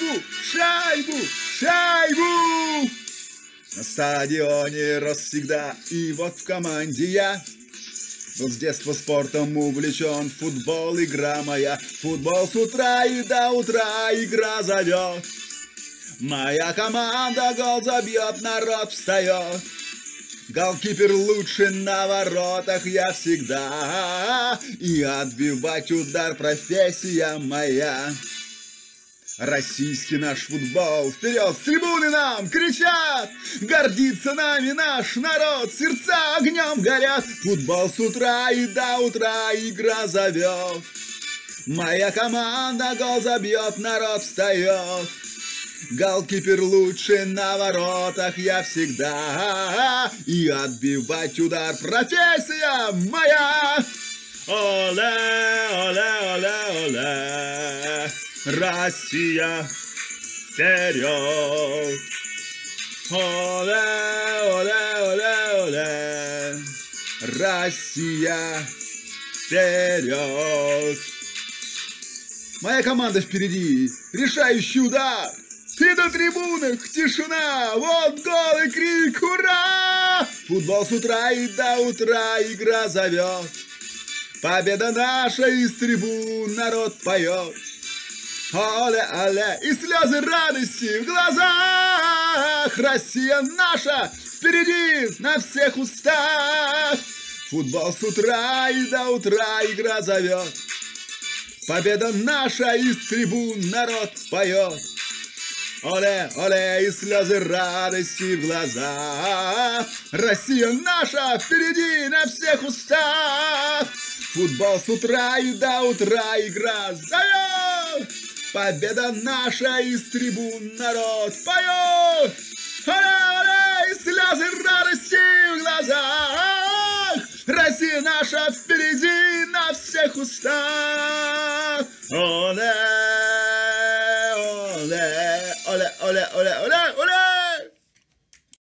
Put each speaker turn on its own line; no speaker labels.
шайбу, шайбу, шайбу! На стадионе рос всегда, и вот в команде я. Был с детства спортом увлечен, футбол игра моя. Футбол с утра и до утра игра зовет. Моя команда гол забьет, народ встает. Голкипер лучше на воротах я всегда. И отбивать удар профессия моя. Российский наш футбол, вперед с трибуны нам кричат! Гордится нами наш народ, сердца огнем горят. Футбол с утра и до утра игра зовет. Моя команда гол забьет, народ встает. Голкипер лучше на воротах я всегда. И отбивать удар профессия моя. Оле, оле, оле, оле. Россия вперед! Оле, оле, оле, оле! Россия вперед! Моя команда впереди! Решающий удар! И на трибунах тишина! Вот гол и крик! Ура! Футбол с утра и до утра игра зовет. Победа наша из трибун народ поет. Оле-оле, и слезы радости в глазах. Россия наша впереди на всех устах. Футбол с утра и до утра игра зовет. Победа наша из трибун народ поет. Оле-оле, и слезы радости в глазах. Россия наша впереди на всех устах. Футбол с утра и до утра игра зовет. Победа наша из трибун народ поет. Оле-оле, и слезы радости в глазах. Россия наша впереди на всех устах. Оле, оле, оле, оле, оле, оле, оле.